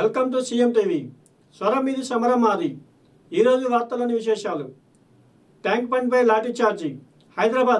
Welcome to CM TV. స్వరం మీది సమరం మాది. ఈరోజు వార్తలోని విశేషాలు. ట్యాంక్ బండ్పై లాఠీ చార్జీ. హైదరాబాద్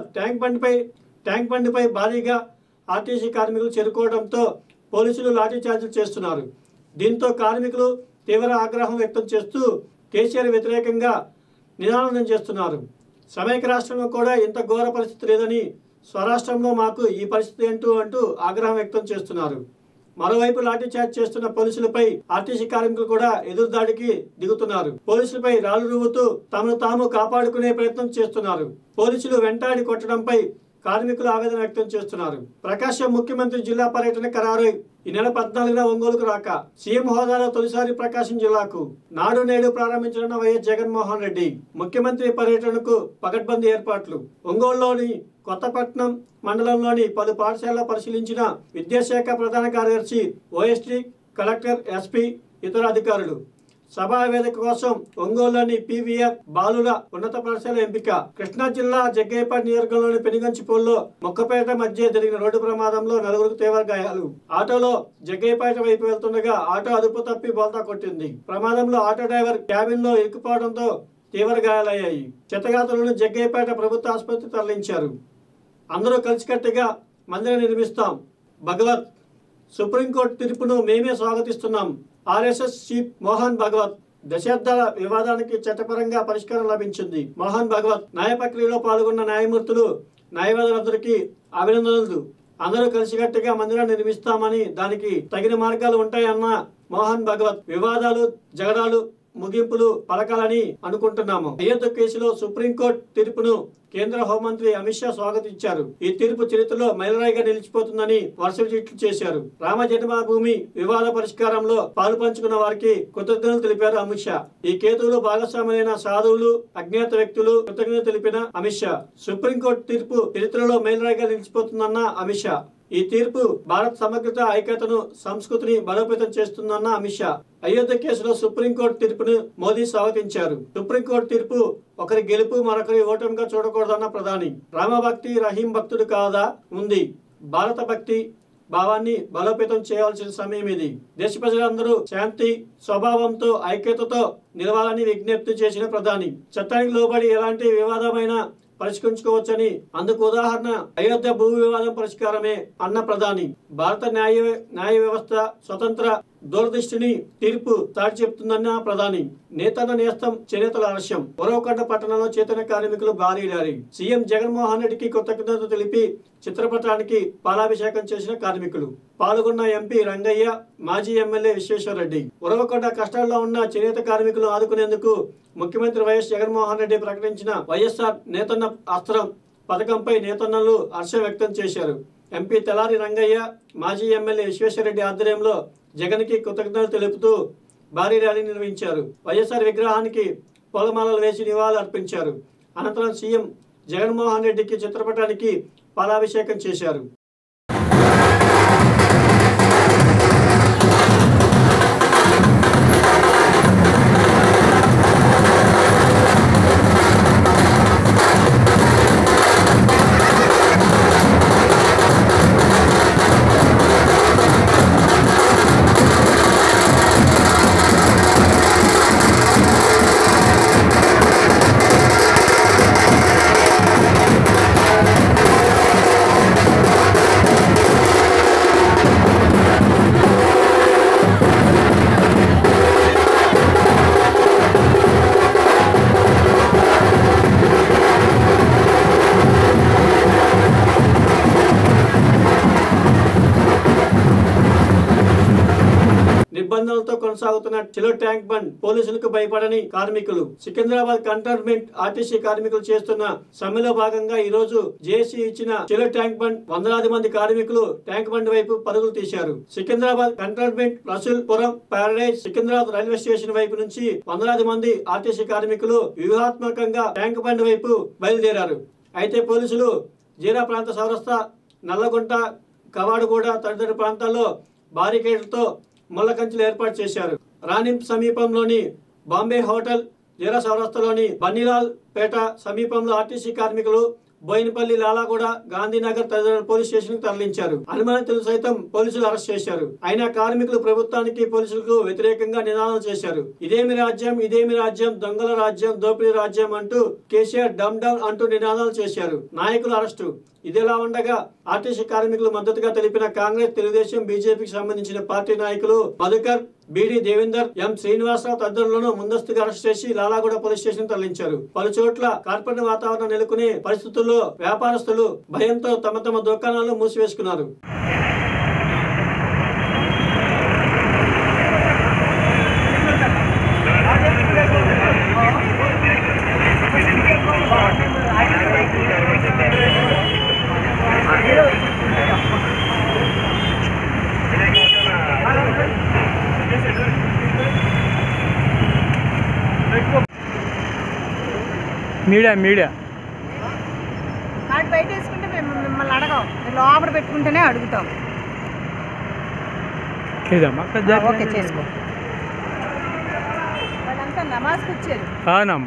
ట్యాంక్ బండ్పై భారీగా ఆర్టీసీ కార్మికులు చేరుకోవడంతో పోలీసులు లాఠీ చార్జీలు చేస్తున్నారు. దీంతో కార్మికులు తీవ్ర ఆగ్రహం వ్యక్తం చేస్తూ కేసీఆర్ వ్యతిరేకంగా నినాదం చేస్తున్నారు. సమైక్య రాష్ట్రంలో కూడా ఇంత ఘోర పరిస్థితి లేదని, స్వరాష్ట్రంలో మాకు ఈ పరిస్థితి అంటూ ఆగ్రహం వ్యక్తం చేస్తున్నారు. మరోవైపు లాఠీ చార్జ్ చేస్తున్న పోలీసులపై ఆర్టీసీ కార్మికులు కూడా ఎదురుదాడికి దిగుతున్నారు. పోలీసులపై రాళ్లు రువ్వుతూ తమను తాము కాపాడుకునే ప్రయత్నం చేస్తున్నారు. పోలీసులు వెంటాడి కొట్టడంపై కార్మికులు ఆవేదన వ్యక్తం చేస్తున్నారు. ప్రకాశం ముఖ్యమంత్రి జిల్లా పర్యటన ఖరారు. ఈ నెల 14న ఒంగోలుకు రాక సీఎం హోదాలో తొలిసారి ప్రకాశం జిల్లాకు నాడు నేడు ప్రారంభించిన వైఎస్ జగన్మోహన్ రెడ్డి. ముఖ్యమంత్రి పర్యటనకు పకడ్బందీ ఏర్పాట్లు. ఒంగోలులోని కొత్తపట్నం మండలంలోని పలు పాఠశాలలో పరిశీలించిన విద్యాశాఖ ప్రధాన కార్యదర్శి, ఓఎస్టీ, కలెక్టర్, ఎస్పీ, ఇతర అధికారులు. సభా వేదిక కోసం ఒంగోలులోని పీవీఆర్ బాలుర ఉన్నత పాఠశాల ఎంపిక. కృష్ణా జిల్లా జగ్గయ్యపేట నియోజకవర్గంలోని పెనుగంచిపూల్లో మొక్కపేట మధ్య జరిగిన రోడ్డు ప్రమాదంలో 4 తీవ్ర గాయాలు. ఆటోలో జగ్గయ్యపేట వైపు వెళ్తుండగా ఆటో అదుపు తప్పి బోల్తా కొట్టింది. ప్రమాదంలో ఆటో డ్రైవర్ క్యాబిన్ లో ఇరుక్కుపోవడంతో తీవ్ర గాయాలయ్యాయి. క్షతగాతులను జగ్గయ్యపేట ప్రభుత్వ ఆసుపత్రికి తరలించారు. అందరూ కలిసికట్టుగా మందిరం నిర్మిస్తాం. భగవత్. సుప్రీంకోర్టు తీర్పును మేమే స్వాగతిస్తున్నాం. RSS chief Mohan Bhagwat. దశాబ్దాల వివాదానికి చట్టపరంగా పరిష్కారం లభించింది. మోహన్ భగవత్ న్యాయ ప్రక్రియలో పాల్గొన్న న్యాయమూర్తులు, న్యాయవాదులందరికీ అభినందనలు. అందరూ కలిసికట్టుగా మందిరాన్ని నిర్మిస్తామని, దానికి తగిన మార్గాలు ఉంటాయన్న మోహన్ భగవత్. వివాదాలు, జగడాలు ముగింపులు పలకాలని అనుకుంటున్నాము. అయోధ్య కేసులో సుప్రీంకోర్టు తీర్పును కేంద్ర హోంమంత్రి అమిత్ షా స్వాగతించారు. ఈ తీర్పు చరిత్రలో మైలురాయిగా నిలిచిపోతుందని వరుస ట్వీట్లు చేశారు. రామ జన్మభూమి వివాద పరిష్కారంలో పాలు పంచుకున్న వారికి కృతజ్ఞతలు తెలిపారు అమిత్ షా. ఈ కేతువులో భాగస్వాములైన సాధువులు, అజ్ఞాత వ్యక్తులు కృతజ్ఞతలు తెలిపిన అమిత్ షా. సుప్రీంకోర్టు తీర్పు చరిత్రలో మైలురాయిగా నిలిచిపోతుందన్న అమిత్ షా. ఈ తీర్పు భారత్ సమగ్రత, ఐక్యతను, సంస్కృతిని బలోపేతం చేస్తుందన్న అమిత్ షా. అయోధ్య కేసులో సుప్రీంకోర్టు తీర్పును మోదీ స్వాగతించారు. సుప్రీంకోర్టు తీర్పు ఒకరి గెలుపు మరొకరి ఓటమిగా చూడకూడదన్న ప్రధాని. రామభక్తి రహీం భక్తుడు కాదా ఉంది. భారత భక్తి భావాన్ని బలోపేతం చేయాల్సిన సమయం ఇది. దేశ ప్రజలందరూ శాంతి స్వభావంతో, ఐక్యతతో నిలవాలని విజ్ఞప్తి చేసిన ప్రధాని. చట్టానికి లోబడి ఎలాంటి వివాదమైన పరిష్కరించుకోవచ్చని, అందుకు ఉదాహరణ అయోధ్య భూ వివాదం పరిష్కారమే అన్న ప్రధాని. భారత న్యాయ వ్యవస్థ స్వతంత్ర దూరదృష్టిని తీర్పు చాటి చెప్తుందన్న ప్రధాని. నేతన్న నేస్తం, చేనేతల ఆలస్యం. ఉరవకొండ పట్టణంలో చైతన్య కార్మికులు భారీ ర్యాలీ. సీఎం జగన్మోహన్ రెడ్డికి కృతజ్ఞతలు తెలిపి చిత్రపటానికి పాలాభిషేకం చేసిన కార్మికులు. పాల్గొన్న ఎంపీ రంగయ్య, మాజీ ఎమ్మెల్యే విశ్వేశ్వరరెడ్డి. ఉరవకొండ కష్టాల్లో ఉన్న చేనేత కార్మికులను ఆదుకునేందుకు ముఖ్యమంత్రి వైఎస్ జగన్మోహన్ రెడ్డి ప్రకటించిన వైఎస్ఆర్ నేతన్న అస్త్రం పథకంపై నేతన్నలు హర్షం వ్యక్తం చేశారు. ఎంపీ తెలారి రంగయ్య, మాజీ ఎమ్మెల్యే విశ్వేశ్వరరెడ్డి ఆధ్వర్యంలో జగన్ కి కృతజ్ఞతలు తెలుపుతూ భారీ ర్యాలీ నిర్వహించారు. వైఎస్ఆర్ విగ్రహానికి పూలమాలలు వేసి నివాళులు అర్పించారు. అనంతరం సీఎం జగన్మోహన్ రెడ్డికి చిత్రపటానికి పాలాభిషేకం చేశారు. నిబంధనలతో కొనసాగుతున్న చెలో ట్యాంక్ బండ్ పోలీసులకు భయపడని కార్మికులు. సికింద్రాబాద్ కంటోన్మెంట్ ఆర్టీసీ కార్మికులు చేస్తున్న సమ్మెలో భాగంగా ఈ రోజు జేఏసీ ఇచ్చిన చెలో ట్యాంక్ బండ్ వందలాది మంది కార్మికులు ట్యాంక్ బండ్ వైపు పరుగులు తీశారు. Secunderabad cantonment, Rasoolpuram, paradise, Secunderabad railway station వైపు నుంచి వందలాది మంది ఆర్టీసీ కార్మికులు వ్యూహాత్మకంగా ట్యాంక్ బండ్ వైపు బయలుదేరారు. అయితే పోలీసులు జీరా ప్రాంత సౌరస్థ, నల్లగుంట, కవాడుగూడ తదితర ప్రాంతాల్లో బారికేడ్లతో ముళ్ల కంచెలు ఏర్పాటు చేశారు. రాణింప్ సమీపంలోని బాంబే హోటల్, జీరా సౌరస్థలోని బన్నీలాల్ పేట సమీపంలో ఆర్టీసీ కార్మికులు బోయినపల్లి, లాలాగూడ, గాంధీనగర్ తదితర పోలీస్ స్టేషన్ కు తరలించారు. అనుమానితులు సైతం పోలీసులు అరెస్ట్ చేశారు. అయినా కార్మికులు ప్రభుత్వానికి, పోలీసులకు వ్యతిరేకంగా నినాదాలు చేశారు. ఇదేమి రాజ్యం, ఇదేమి రాజ్యం, దొంగల రాజ్యం, దోపిడీ రాజ్యం అంటూ కేసీఆర్ డమ్ డౌన్ అంటూ నినాదాలు చేశారు. నాయకులు అరెస్టు. ఇదిలా ఉండగా ఆర్టీసీ కార్మికులు మద్దతుగా తెలిపిన కాంగ్రెస్, తెలుగుదేశం, బీజేపీకి సంబంధించిన పార్టీ నాయకులు మధుకర్, బీడీ దేవేందర్, ఎం శ్రీనివాసరావు తదితరులను ముందస్తుగా అరెస్ట్ చేసి లాలాగూడ పోలీస్ స్టేషన్ తరలించారు. పలు చోట్ల కార్పొరేట్ వాతావరణం నెలకొనే పరిస్థితుల్లో వ్యాపారస్తులు భయంతో తమ తమ దుకాణాలను మూసివేసుకున్నారు. మీడియా కార్డు బయట వేసుకుంటే మేము మిమ్మల్ని అడగం, లోపల పెట్టుకుంటేనే అడుగుతాం. ఓకే చేసుకో. వాళ్ళంతా నమాజ్కి వచ్చారు.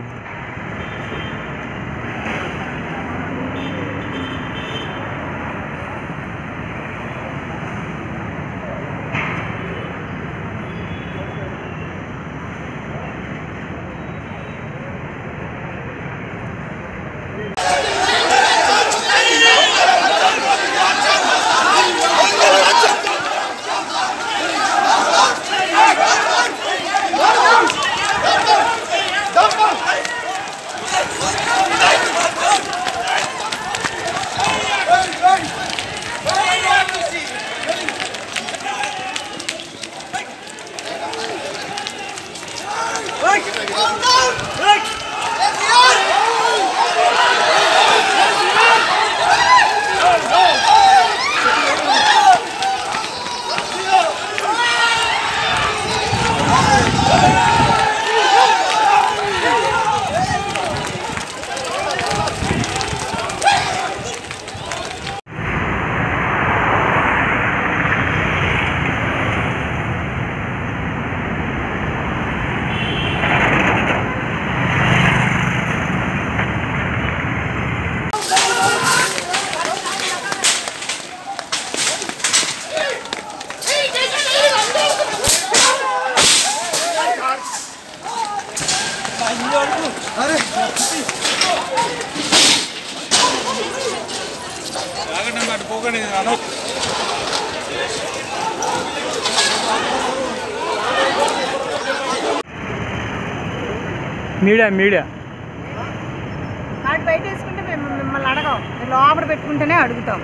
మీడియా కార్డు బయట వేసుకుంటే మేము మిమ్మల్ని అడగం, లోపల పెట్టుకుంటేనే అడుగుతాం.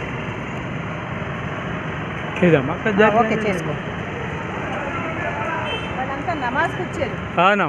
ఓకే చేసుకో. వాళ్ళంతా నమాజ్కి వచ్చారు.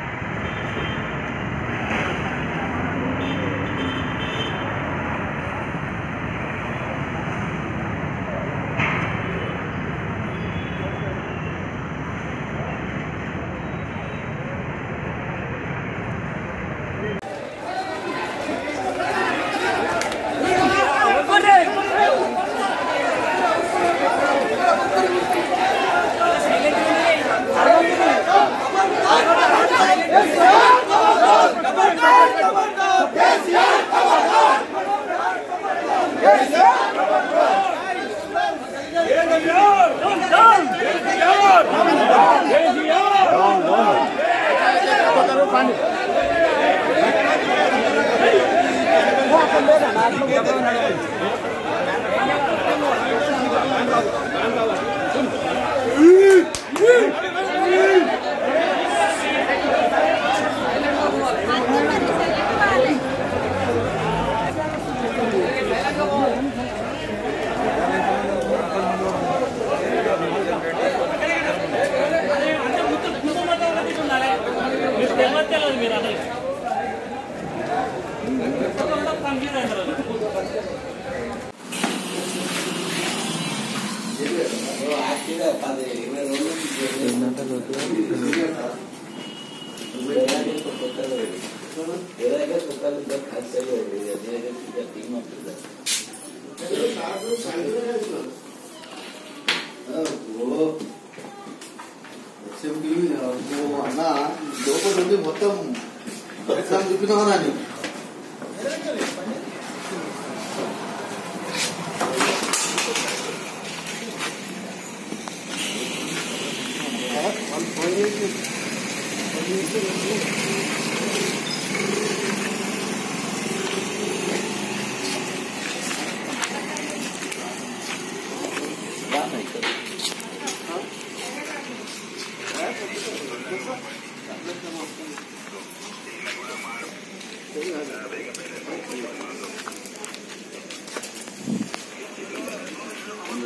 అన్న లోపల మొత్తం చూపినామని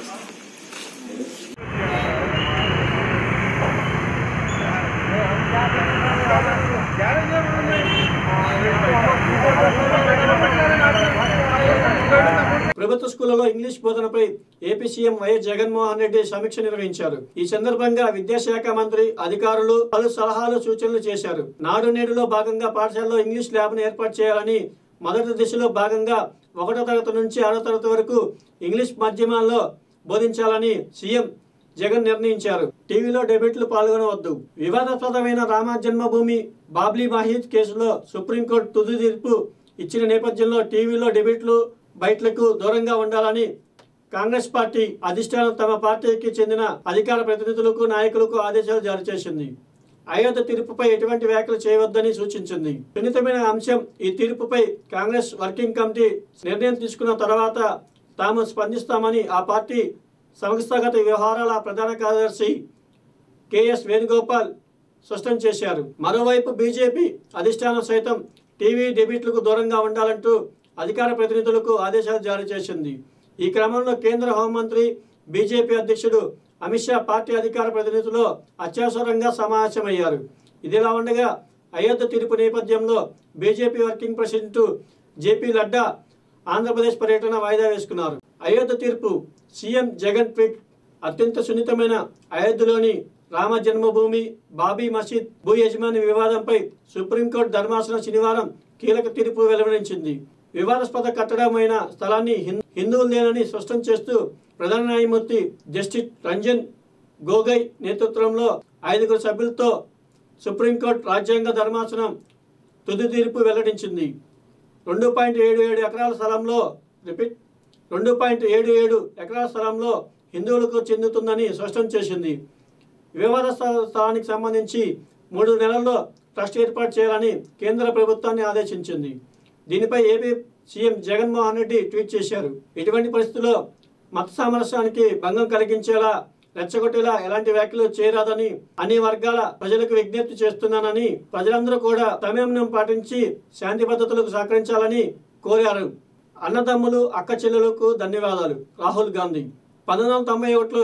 ప్రభుత్వ స్కూళ్లలో ఇంగ్లీష్ బోధనపై AP CM YS Jaganmohan Reddy సమీక్ష నిర్వహించారు. ఈ సందర్భంగా విద్యాశాఖ మంత్రి అధికారులు పలు సలహాలు సూచనలు చేశారు. నాడు నేడులో భాగంగా పాఠశాలలో ఇంగ్లీష్ ల్యాబ్ను ఏర్పాటు చేయాలని, మొదటి దశలో భాగంగా 1వ తరగతి నుంచి 6వ తరగతి వరకు ఇంగ్లీష్ మాధ్యమాల్లో బోధించాలని సీఎం జగన్ నిర్ణయించారు. టీవీలో డెబేట్లు పాల్గొనవద్దు. వివాదాస్పదమైన రామ జన్మభూమి బాబ్లీ మసీద్ కేసులో సుప్రీంకోర్టు తుది తీర్పు ఇచ్చిన నేపథ్యంలో టీవీలో డెబేట్లు బయట్లకు దూరంగా ఉండాలని కాంగ్రెస్ పార్టీ అధిష్టానం తమ పార్టీకి చెందిన అధికార ప్రతినిధులకు, నాయకులకు ఆదేశాలు జారీ చేసింది. అయోధ్య తీర్పుపై ఎటువంటి వ్యాఖ్యలు చేయవద్దని సూచించింది. సున్నితమైన అంశం. ఈ తీర్పుపై కాంగ్రెస్ వర్కింగ్ కమిటీ నిర్ణయం తీసుకున్న తర్వాత తాము స్పందిస్తామని ఆ పార్టీ సంస్థాగత వ్యవహారాల ప్రధాన కార్యదర్శి కెఎస్ వేణుగోపాల్ స్పష్టం చేశారు. మరోవైపు బీజేపీ అధిష్టానం సైతం టీవీ డెబేట్లకు దూరంగా ఉండాలంటూ అధికార ప్రతినిధులకు ఆదేశాలు జారీ చేసింది. ఈ క్రమంలో కేంద్ర హోంమంత్రి, బీజేపీ అధ్యక్షుడు అమిత్ షా పార్టీ అధికార ప్రతినిధులు అత్యవసరంగా సమావేశమయ్యారు. ఇదిలా ఉండగా అయోధ్య తీర్పు నేపథ్యంలో BJP working president JP Nadda Andhra Pradesh పర్యటన వాయిదా వేసుకున్నారు. అయోధ్య తీర్పు. CM Jagan tweet. అత్యంత సున్నితమైన అయోధ్యలోని రామ జన్మభూమి బాబీ మసీద్ భూ యజమాని వివాదంపై సుప్రీంకోర్టు ధర్మాసనం శనివారం కీలక తీర్పు వెలువరించింది. వివాదాస్పద కట్టడమైన స్థలాన్ని హిందువులేనని స్పష్టం చేస్తూ ప్రధాన న్యాయమూర్తి జస్టిస్ రంజన్ గోగోయ్ నేతృత్వంలో 5 సభ్యులతో సుప్రీంకోర్టు రాజ్యాంగ ధర్మాసనం తుది తీర్పు వెల్లడించింది. 2.77 ఎకరాల స్థలంలో 2.77 ఎకరాల స్థలంలో హిందువులకు చెందుతుందని స్పష్టం చేసింది. వివాద స్థలానికి సంబంధించి 3 నెలల్లో ట్రస్ట్ ఏర్పాటు చేయాలని కేంద్ర ప్రభుత్వాన్ని ఆదేశించింది. దీనిపై AP CM Jaganmohan Reddy tweet చేశారు. ఇటువంటి పరిస్థితుల్లో మత సామరస్యానికి భంగం కలిగించేలా, రెచ్చగొట్టేలా ఎలాంటి వ్యాఖ్యలు చేయరాదని అన్ని వర్గాల ప్రజలకు విజ్ఞప్తి చేస్తున్నానని, ప్రజలందరూ కూడా సంయమనం పాటించి శాంతి భద్రతలకు సహకరించాలని కోరారు. అన్నదమ్ములు, అక్క చెల్లెలకు ధన్యవాదాలు. రాహుల్ గాంధీ. 1991లో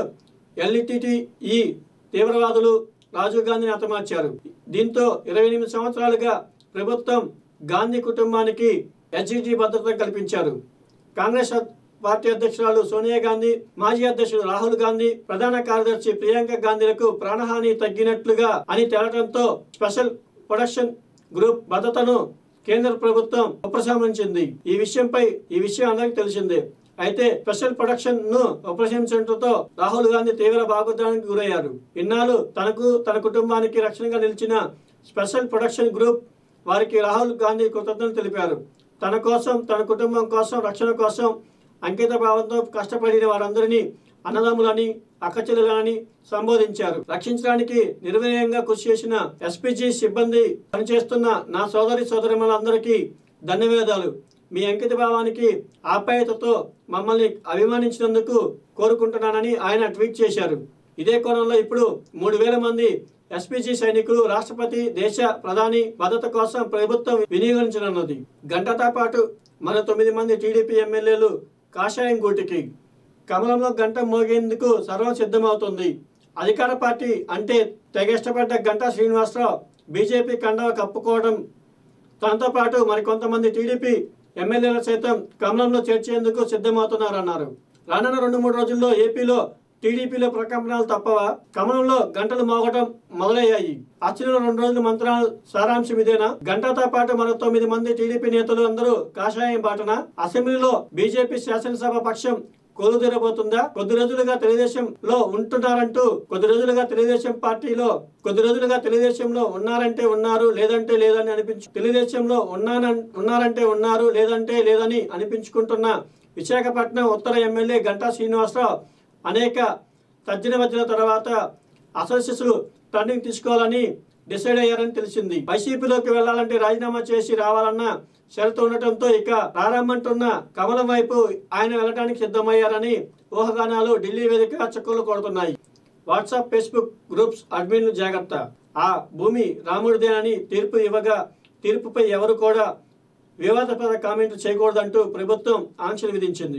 ఎల్టీటీఈ తీవ్రవాదులు రాజీవ్ గాంధీని హతమార్చారు. దీంతో 28 సంవత్సరాలుగా ప్రభుత్వం గాంధీ కుటుంబానికి హెచ్డిటి భద్రత కల్పించారు. కాంగ్రెస్ పార్టీ అధ్యక్షురాలు సోనియా గాంధీ, మాజీ అధ్యక్షుడు రాహుల్ గాంధీ, ప్రధాన కార్యదర్శి ప్రియాంక గాంధీలకు ప్రాణహాని తగ్గినట్లుగా అని తేలటంతో స్పెషల్ ప్రొడక్షన్ గ్రూప్ భద్రతను కేంద్ర ప్రభుత్వం ఉపసంహరించింది. ఈ విషయం అందరికీ తెలిసిందే. అయితే స్పెషల్ ప్రొడక్షన్ ను ఉపసంహరించడంతో రాహుల్ గాంధీ తీవ్ర భాగోద్వేగానికి గురయ్యారు. ఇన్నాళ్ళు తనకు, తన కుటుంబానికి రక్షణగా నిలిచిన స్పెషల్ ప్రొడక్షన్ గ్రూప్ వారికి రాహుల్ గాంధీ కృతజ్ఞతలు తెలిపారు. తన కోసం, తన కుటుంబం కోసం, రక్షణ కోసం అంకిత భావంతో కష్టపడిన వారందరినీ అన్నదమ్ములని, అక్కచెల్లెలని సంబోధించారు. రక్షించడానికి నిర్వినయంగా కృషి చేసిన ఎస్పీజీ సిబ్బంది, పనిచేస్తున్న నా సోదరి సోదరిమణులందరికీ ధన్యవాదాలు. మీ అంకిత భావానికి, ఆప్యాయతతో మమ్మల్ని అభిమానించినందుకు కోరుకుంటున్నానని ఆయన ట్వీట్ చేశారు. ఇదే కోణంలో ఇప్పుడు 3000 మంది ఎస్పీజీ సైనికులు రాష్ట్రపతి, దేశ ప్రధాని భద్రత కోసం ప్రభుత్వం వినియోగించనున్నది. గంటతో పాటు మరో 9 మంది టీడీపీ ఎమ్మెల్యేలు కాషాయం గూటికి. కమలంలో గంట మోగేందుకు సర్వం సిద్ధమవుతుంది. అధికార పార్టీ అంటే తెగ ఇష్టపడ్డ గంటా శ్రీనివాసరావు బీజేపీ కండవ కప్పుకోవడం, తనతో పాటు మరికొంతమంది టీడీపీ ఎమ్మెల్యేలు సైతం కమలంలో చేర్చేందుకు సిద్ధమవుతున్నారన్నారు. రానున్న 2-3 రోజుల్లో ఏపీలో టీడీపీలో ప్రకంపనలు తప్పవా? కమలంలో గంటలు మోగటం మొదలయ్యాయి. అచ్చిన 2 రోజుల మంత్రాల సారాంశం ఇదేనా? గంటతో పాటు మరో 9 మంది టీడీపీ నేతలు అందరూ కాషాయం బాటన. అసెంబ్లీలో బీజేపీ శాసనసభ పక్షం కొలుదీరబోతుందా? కొద్ది రోజులుగా తెలుగుదేశంలో ఉంటున్నారంటూ, కొద్ది రోజులుగా తెలుగుదేశం పార్టీలో, కొద్ది రోజులుగా తెలుగుదేశంలో ఉన్నారంటే ఉన్నారు, లేదంటే లేదని తెలుగుదేశంలో ఉన్నారంటే ఉన్నారు, లేదంటే లేదని అనిపించుకుంటున్న విశాఖపట్నం ఉత్తర ఎమ్మెల్యే గంటా శ్రీనివాసరావు అనేక తర్జన భర్జన తర్వాత అసలు శిశులు టర్నింగ్ తీసుకోవాలని డిసైడ్ అయ్యారని తెలిసింది. వైసీపీలోకి వెళ్లాలంటే రాజీనామా చేసి రావాలన్న షరతు ఉండటంతో ఇక రారమ్మంటున్న కమలం వైపు ఆయన వెళ్ళడానికి సిద్ధమయ్యారని ఊహాగానాలు ఢిల్లీ వేదికగా చక్కర్లు కొడుతున్నాయి. వాట్సాప్, ఫేస్బుక్ గ్రూప్స్ అడ్మిన్లు జాగ్రత్త. ఆ భూమి రాముడిదేనని తీర్పు ఇవ్వగా తీర్పుపై ఎవరు కూడా వివాదపర కామెంట్లు చేయకూడదంటూ ప్రభుత్వం ఆంక్షలు విధించింది.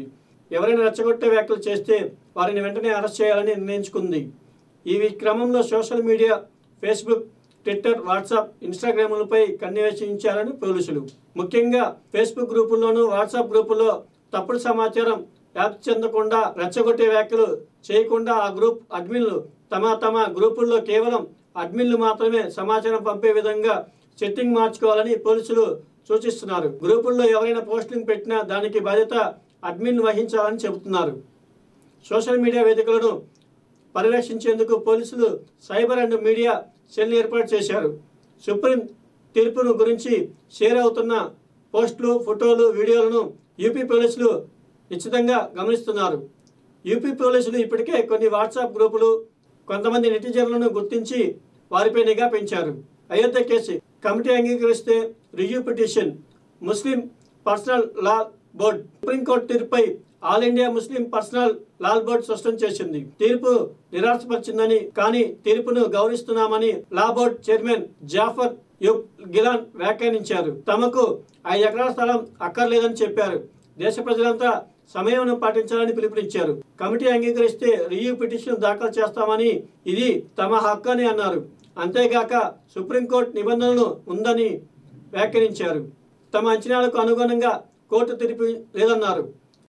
ఎవరైనా రెచ్చగొట్టే వ్యాఖ్యలు చేస్తే వారిని వెంటనే అరెస్ట్ చేయాలని నిర్ణయించుకుంది. ఈ క్రమంలో social media Facebook, Twitter, WhatsApp, ఇన్స్టాగ్రామ్లపై కన్నేసించారని పోలీసులు. ముఖ్యంగా ఫేస్బుక్ గ్రూపుల్లోనూ వాట్సాప్ గ్రూపుల్లో తప్పుడు సమాచారం వ్యాప్తి చెందకుండా రెచ్చగొట్టే వ్యాఖ్యలు చేయకుండా ఆ గ్రూప్ అడ్మిన్లు తమ గ్రూపుల్లో కేవలం అడ్మిన్లు మాత్రమే సమాచారం పంపే విధంగా సెట్టింగ్ మార్చుకోవాలని పోలీసులు సూచిస్తున్నారు. గ్రూపుల్లో ఎవరైనా పోస్టింగ్ పెట్టినా దానికి బాధ్యత అడ్మిన్ వహించాలని చెబుతున్నారు. సోషల్ మీడియా వేదికలను పరిరక్షించేందుకు పోలీసులు సైబర్ అండ్ మీడియా సెల్ ఏర్పాటు చేశారు. సుప్రీం తీర్పును గురించి షేర్ అవుతున్న పోస్టులు, ఫోటోలు, వీడియోలను యూపీ పోలీసులు నిశ్చితంగా గమనిస్తున్నారు. యూపీ పోలీసులు ఇప్పటికే కొన్ని వాట్సాప్ గ్రూపులు, కొంతమంది నెటిజన్లను గుర్తించి వారిపై నిఘా పెంచారు. అయోధ్య కేసు కమిటీ అంగీకరిస్తే review petition Muslim personal law board. Supreme court తీర్పుపై all India Muslim personal law board స్పష్టం చేసింది. తీర్పు నిరాశపరిచిందని, కానీ తీర్పును గౌరవిస్తున్నామని law board chairman Zafar Gilan వ్యాఖ్యానించారు. తమకు 5 ఎకరాల స్థలం అక్కర్లేదని చెప్పారు. దేశ ప్రజలంతా సమయం పాటించాలని పిలుపునిచ్చారు. కమిటీ అంగీకరిస్తే రివ్యూ పిటిషన్ దాఖలు చేస్తామని, ఇది తమ హక్కు అని అన్నారు. అంతేగాక సుప్రీంకోర్టు నిబంధనలు ఉందని వ్యాఖ్యానించారు. తమ అంచనాలకు అనుగుణంగా కోర్టు తీర్పు లేదన్నారు.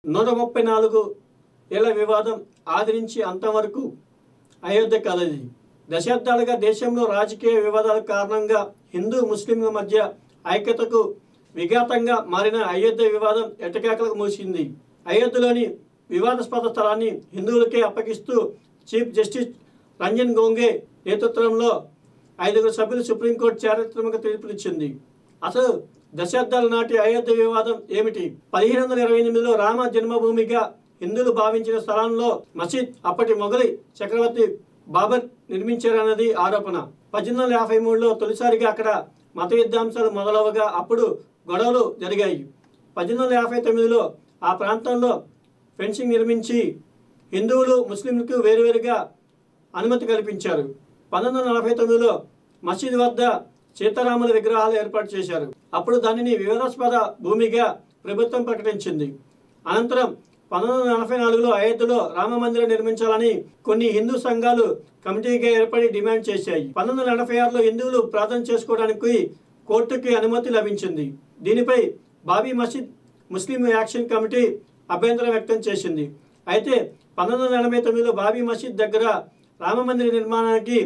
134 ఏళ్ల వివాదం ఆది నుంచి అంతం వరకు అయోధ్య కలది. దశాబ్దాలుగా దేశంలో రాజకీయ వివాదాల కారణంగా హిందూ ముస్లింల మధ్య ఐక్యతకు విఘాతంగా మారిన అయోధ్య వివాదం ఎట్టకేకలకు మూసింది. అయోధ్యలోని వివాదాస్పద స్థలాన్ని హిందువులకే అప్పగిస్తూ చీఫ్ జస్టిస్ రంజన్ గొగోయ్ నేతృత్వంలో 5 సభ్యుల సుప్రీంకోర్టు చారిత్రక తీర్పునిచ్చింది. అసలు దశాబ్దాల నాటి అయోధ్య వివాదం ఏమిటి? 1528లో రామ జన్మభూమిగా హిందువులు భావించిన స్థలంలో మసీద్ అప్పటి మొఘలి చక్రవర్తి బాబర్ నిర్మించారన్నది ఆరోపణ. 1853లో తొలిసారిగా అక్కడ మత యుద్ధాంశాలు మొదలవగా అప్పుడు గొడవలు జరిగాయి. 1859లో ఆ ప్రాంతంలో ఫెన్సింగ్ నిర్మించి హిందువులు, ముస్లింలకు వేరువేరుగా అనుమతి కల్పించారు. 1949లో మసీద్ వద్ద సీతారాముల విగ్రహాలు ఏర్పాటు చేశారు. అప్పుడు దానిని వివాదాస్పద భూమిగా ప్రభుత్వం ప్రకటించింది. అనంతరం 1944లో అయోధ్యలో రామ మందిరం నిర్మించాలని కొన్ని హిందూ సంఘాలు కమిటీగా ఏర్పడి డిమాండ్ చేశాయి. 1946లో హిందువులు ప్రార్థన చేసుకోవడానికి కోర్టుకి అనుమతి లభించింది. దీనిపై బాబీ మసీద్ ముస్లిం యాక్షన్ కమిటీ అభ్యంతరం వ్యక్తం చేసింది. అయితే 1989లో బాబీ మసీద్ దగ్గర రామ మందిర నిర్మాణానికి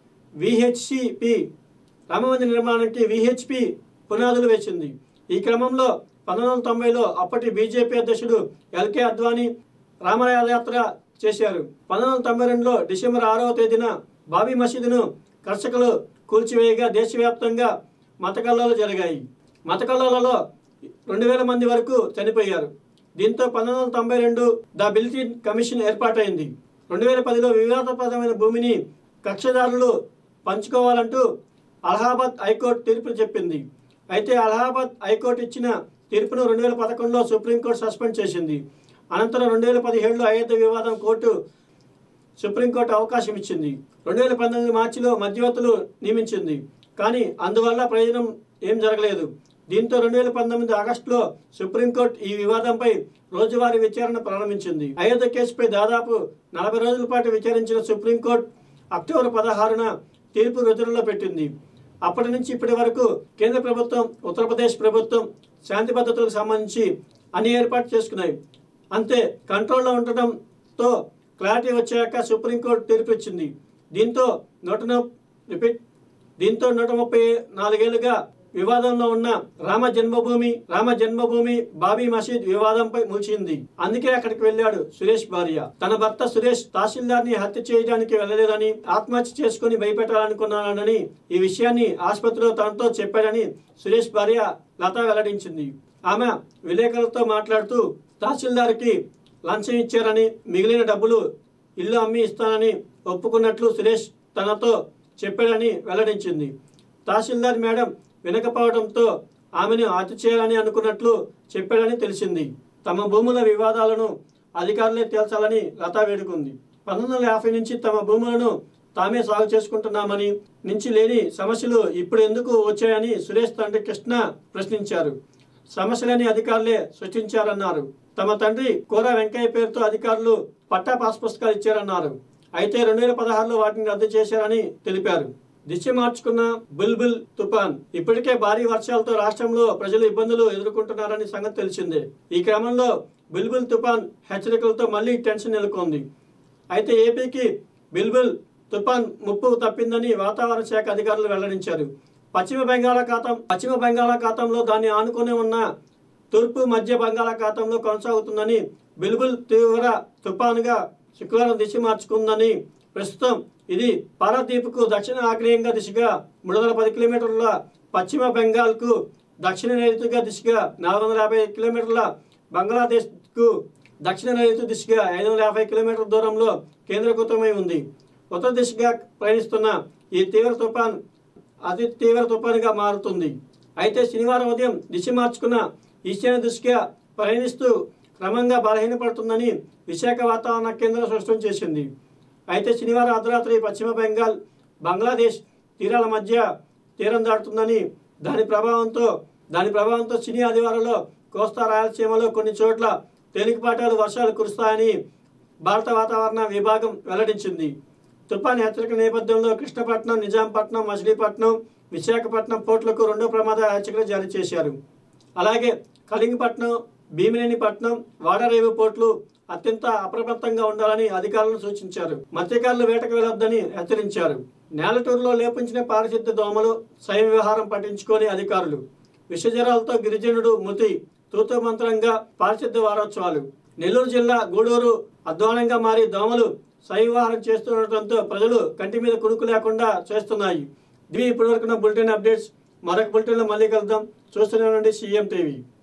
విహెచ్పి పునాదులు వేసింది. ఈ క్రమంలో 1990లో అప్పటి బీజేపీ అధ్యక్షుడు ఎల్కే అద్వానీ రామయాత్ర చేశారు. 1992లో డిసెంబర్ 6వ తేదీన బాబీ మసీదును కర్షకులు కూల్చివేయగా దేశవ్యాప్తంగా మత కల్లోలాలు జరిగాయి. మత కల్లోలాలలో 2000 మంది వరకు చనిపోయారు. దీంతో 1992 ద బిల్టిన్ కమిషన్ ఏర్పాటైంది. 2010లో వివాదాస్పదమైన భూమిని కక్షదారులు పంచుకోవాలంటూ అలహాబాద్ హైకోర్టు తీర్పు చెప్పింది. అయితే అలహాబాద్ హైకోర్టు ఇచ్చిన తీర్పును 2011లో సుప్రీంకోర్టు సస్పెండ్ చేసింది. అనంతరం 2017లో అయోధ్య వివాదం కోర్టు సుప్రీంకోర్టు అవకాశం ఇచ్చింది. 2019 మార్చిలో మధ్యవర్తులు నియమించింది. కానీ అందువల్ల ప్రయోజనం ఏం జరగలేదు. దీంతో 2019 ఆగస్టులో సుప్రీంకోర్టు ఈ వివాదంపై రోజువారీ విచారణ ప్రారంభించింది. అయోధ్య కేసుపై దాదాపు 40 రోజుల పాటు విచారించిన సుప్రీంకోర్టు అక్టోబర్ 16న తీర్పు రుజువులో పెట్టింది. అప్పటి నుంచి ఇప్పటి వరకు కేంద్ర ప్రభుత్వం, ఉత్తరప్రదేశ్ ప్రభుత్వం శాంతి భద్రతలకు సంబంధించి అన్ని ఏర్పాటు చేసుకున్నాయి. అంతే, కంట్రోల్లో ఉండటంతో క్లారిటీ వచ్చాక సుప్రీంకోర్టు తీర్పు ఇచ్చింది. దీంతో 134 ఏళ్లుగా వివాదంలో ఉన్న రామ జన్మభూమి బాబీ మసీద్ వివాదంపై ముగిసింది. అందుకే అక్కడికి వెళ్ళాడు సురేష్ భార్య. తన భర్త సురేష్ తహసీల్దార్ని హత్య చేయడానికి వెళ్ళలేదని, ఆత్మహత్య చేసుకుని భయపెట్టాలనుకున్నానని, ఈ విషయాన్ని ఆసుపత్రిలో తనతో చెప్పాడని సురేష్ భార్య లత వెల్లడించింది. ఆమె విలేకరులతో మాట్లాడుతూ తహసీల్దార్కి లంచం ఇచ్చారని, మిగిలిన డబ్బులు ఇల్లు అమ్మి ఇస్తానని ఒప్పుకున్నట్లు సురేష్ తనతో చెప్పాడని వెల్లడించింది. తహసీల్దార్ మేడం వినకపోవడంతో ఆమెను హత్య చేయాలని అనుకున్నట్లు చెప్పాడని తెలిసింది. తమ భూముల వివాదాలను అధికారులే తేల్చాలని లత వేడుకుంది. 1950 నుంచి తమ భూములను తామే సాగు చేసుకుంటున్నామని, నుంచి లేని సమస్యలు ఇప్పుడు ఎందుకు వచ్చాయని సురేష్ తండ్రి కృష్ణ ప్రశ్నించారు. సమస్యలని అధికారులే సృష్టించారన్నారు. తమ తండ్రి కోర వెంకయ్య పేరుతో అధికారులు పట్టా పాస్ పుస్తకాలు ఇచ్చారన్నారు. అయితే 2016లో వాటిని రద్దు చేశారని తెలిపారు. దిశ మార్చుకున్న బుల్బుల్ తుఫాన్ ఇప్పటికే భారీ వర్షాలతో రాష్ట్రంలో ప్రజలు ఇబ్బందులు ఎదుర్కొంటున్నారని సంగతి తెలిసిందే. ఈ క్రమంలో బుల్బుల్ తుఫాన్ హెచ్చరికలతో మళ్లీ టెన్షన్ నెలకొంది. అయితే ఏపీకి బుల్బుల్ తుఫాన్ ముప్పు తప్పిందని వాతావరణ శాఖ అధికారులు వెల్లడించారు. పశ్చిమ బంగాళాఖాతంలో దాన్ని ఆనుకుని ఉన్న తూర్పు మధ్య బంగాళాఖాతంలో కొనసాగుతుందని, బుల్బుల్ తీవ్ర తుఫానుగా శుక్రవారం దిశ మార్చుకుందని, ప్రస్తుతం ఇది పారదీప్కు దక్షిణ ఆగ్నేయంగా దిశగా 310 కిలోమీటర్ల, పశ్చిమ బెంగాల్కు దక్షిణ నైరుతిగా దిశగా 450 కిలోమీటర్ల, బంగ్లాదేశ్కు దక్షిణ నైరుతి దిశగా 550 కిలోమీటర్ల దూరంలో కేంద్రీకృతమై ఉంది. ఉత్తర దిశగా ప్రయాణిస్తున్న ఈ తీవ్ర తుఫాన్ అతి తీవ్ర తుఫానుగా మారుతుంది. అయితే శనివారం ఉదయం దిశ మార్చుకున్న ఈశాన్య దిశగా ప్రయాణిస్తూ క్రమంగా బలహీనపడుతుందని విశాఖ వాతావరణ కేంద్రం స్పష్టం చేసింది. అయితే శనివారం అర్ధరాత్రి పశ్చిమ బెంగాల్, బంగ్లాదేశ్ తీరాల మధ్య తీరం దాటుతుందని, దాని ప్రభావంతో శని ఆదివారంలో కోస్తా రాయలసీమలో కొన్ని చోట్ల తేలికపాటి వర్షాలు కురుస్తాయని భారత వాతావరణ విభాగం వెల్లడించింది. తుఫాన్ హెచ్చరిక నేపథ్యంలో కృష్ణపట్నం, నిజాంపట్నం, మచిలీపట్నం, విశాఖపట్నం పోర్టులకు 2వ ప్రమాద హెచ్చరికలు జారీ చేశారు. అలాగే కళింగపట్నం, భీమినేనిపట్నం, వాడరేవు పోర్టులు అత్యంత అప్రమత్తంగా ఉండాలని అధికారులను సూచించారు. మత్స్యకారులు వేటకు వెళ్లొద్దని హెచ్చరించారు. నేలటూరులో లేపించిన పారిశుద్ధ దోమలు స్వయం విహారం పట్టించుకొని అధికారులు. విషజ్వరాలతో గిరిజనుడు మృతి, తూతు మంత్రంగా పారిశుద్ధ వారోత్సవాలు. నెల్లూరు జిల్లా గూడూరు అధ్వానంగా మారి దోమలు స్వయంవహారం చేస్తుండటంతో ప్రజలు కంటి మీద కునుకు లేకుండా చేస్తున్నాయి. ఇవి ఇప్పటివరకు బులెటిన్ అప్డేట్స్. మరొక బులెటిన్లో మళ్ళీ కలుద్దాం. చూస్తూనే ఉండండి CM TV.